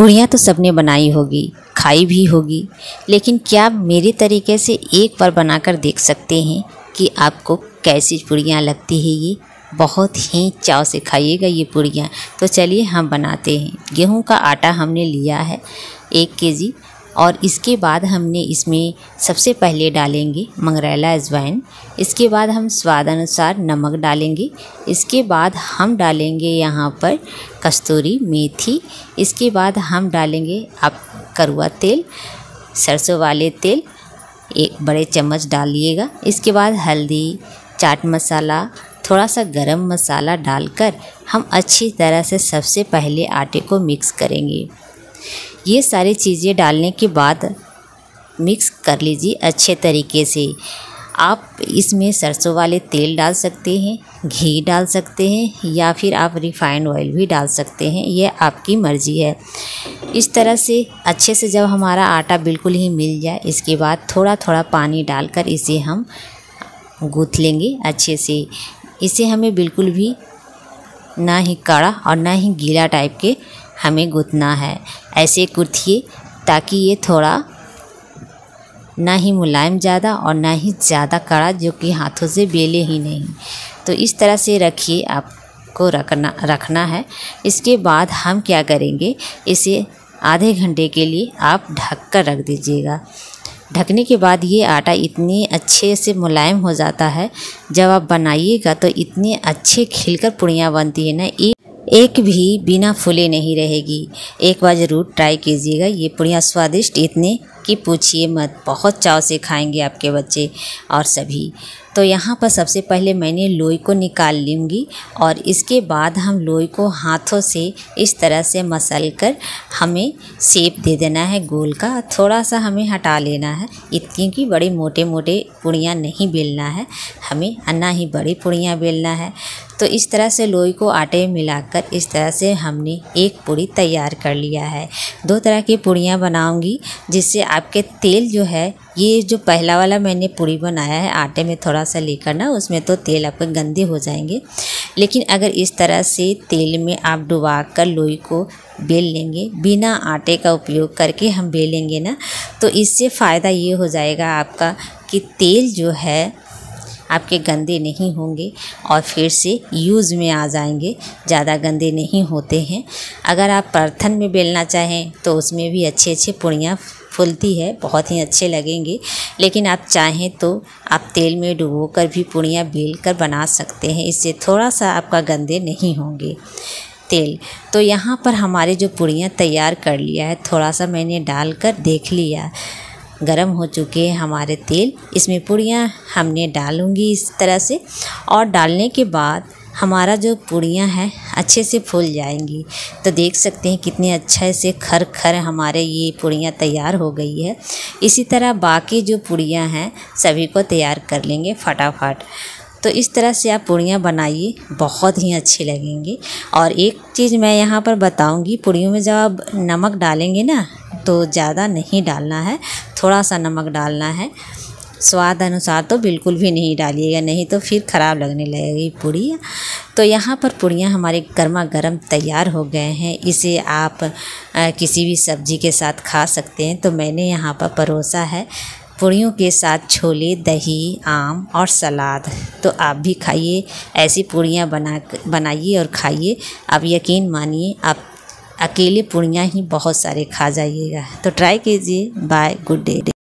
पूड़ियाँ तो सबने बनाई होगी, खाई भी होगी, लेकिन क्या आप मेरे तरीके से एक बार बनाकर देख सकते हैं कि आपको कैसी पूड़ियाँ लगती है। ये बहुत ही चाव से खाइएगा ये पूड़ियाँ। तो चलिए हम बनाते हैं। गेहूं का आटा हमने लिया है 1 केजी और इसके बाद हमने इसमें सबसे पहले डालेंगे मंगरेला अजवाइन। इसके बाद हम स्वाद अनुसार नमक डालेंगे। इसके बाद हम डालेंगे यहाँ पर कस्तूरी मेथी। इसके बाद हम डालेंगे आप कड़वा तेल, सरसों वाले तेल 1 बड़े चम्मच डालिएगा। इसके बाद हल्दी, चाट मसाला, थोड़ा सा गरम मसाला डालकर हम अच्छी तरह से सबसे पहले आटे को मिक्स करेंगे। ये सारी चीज़ें डालने के बाद मिक्स कर लीजिए अच्छे तरीके से। आप इसमें सरसों वाले तेल डाल सकते हैं, घी डाल सकते हैं या फिर आप रिफाइंड ऑयल भी डाल सकते हैं, ये आपकी मर्ज़ी है। इस तरह से अच्छे से जब हमारा आटा बिल्कुल ही मिल जाए, इसके बाद थोड़ा थोड़ा पानी डालकर इसे हम गूँथ लेंगे अच्छे से। इसे हमें बिल्कुल भी ना ही कड़ा और ना ही गीला टाइप के हमें गूँथना है। ऐसे गूँथिए ताकि ये थोड़ा ना ही मुलायम ज़्यादा और ना ही ज़्यादा कड़ा, जो कि हाथों से बेले ही नहीं। तो इस तरह से रखिए, आपको रखना है। इसके बाद हम क्या करेंगे, इसे आधे घंटे के लिए आप ढक कर रख दीजिएगा। ढकने के बाद ये आटा इतनी अच्छे से मुलायम हो जाता है, जब आप बनाइएगा तो इतनी अच्छे खिलकर पूड़ियाँ बनती है ना, एक भी बिना फूले नहीं रहेगी। एक बार ज़रूर ट्राई कीजिएगा। ये पूड़ियाँ स्वादिष्ट इतने कि पूछिए मत, बहुत चाव से खाएंगे आपके बच्चे और सभी। तो यहाँ पर सबसे पहले मैंने लोई को निकाल लूँगी और इसके बाद हम लोई को हाथों से इस तरह से मसल कर हमें शेप दे देना है गोल का। थोड़ा सा हमें हटा लेना है, इतनी कि बड़े मोटे मोटे पूड़ियाँ नहीं बेलना है हमें, ना ही बड़ी पूड़ियाँ बेलना है। तो इस तरह से लोई को आटे में मिलाकर इस तरह से हमने एक पूड़ी तैयार कर लिया है। 2 तरह की पूड़ियाँ बनाऊंगी, जिससे आपके तेल जो है, ये जो पहला वाला मैंने पूड़ी बनाया है आटे में थोड़ा सा लेकर ना, उसमें तो तेल आपके गंदे हो जाएंगे। लेकिन अगर इस तरह से तेल में आप डुबा कर लोई को बेल लेंगे, बिना आटे का उपयोग करके हम बेलेंगे ना, तो इससे फ़ायदा ये हो जाएगा आपका कि तेल जो है आपके गंदे नहीं होंगे और फिर से यूज़ में आ जाएंगे, ज़्यादा गंदे नहीं होते हैं। अगर आप परथन में बेलना चाहें तो उसमें भी अच्छे पूड़ियाँ फूलती है, बहुत ही अच्छे लगेंगे। लेकिन आप चाहें तो आप तेल में डुबोकर भी पूड़ियाँ बेल कर बना सकते हैं, इससे थोड़ा सा आपका गंदे नहीं होंगे तेल। तो यहाँ पर हमारे जो पूड़ियाँ तैयार कर लिया है, थोड़ा सा मैंने डालकर देख लिया, गरम हो चुके हैं हमारे तेल। इसमें पूड़ियाँ हमने डालूँगी इस तरह से, और डालने के बाद हमारा जो पूड़ियाँ हैं अच्छे से फूल जाएंगी। तो देख सकते हैं कितने अच्छे से खर खर हमारे ये पूड़ियाँ तैयार हो गई है। इसी तरह बाकी जो पूड़ियाँ हैं सभी को तैयार कर लेंगे फटाफट। तो इस तरह से आप पूड़ियाँ बनाइए, बहुत ही अच्छे लगेंगे। और एक चीज़ मैं यहाँ पर बताऊँगी, पूड़ियों में जब आप नमक डालेंगे ना, तो ज़्यादा नहीं डालना है, थोड़ा सा नमक डालना है। स्वाद अनुसार तो बिल्कुल भी नहीं डालिएगा, नहीं तो फिर ख़राब लगने लगेगी पूड़ियाँ। तो यहाँ पर पूड़ियाँ हमारे गर्मा गर्म तैयार हो गए हैं। इसे आप किसी भी सब्ज़ी के साथ खा सकते हैं। तो मैंने यहाँ पर परोसा है पूड़ियों के साथ छोले, दही, आम और सलाद। तो आप भी खाइए, ऐसी पूड़ियाँ बनाइए और खाइए। आप यकीन मानिए, आप अकेले पूड़ियाँ ही बहुत सारे खा जाइएगा। तो ट्राई कीजिए। Bye, good day.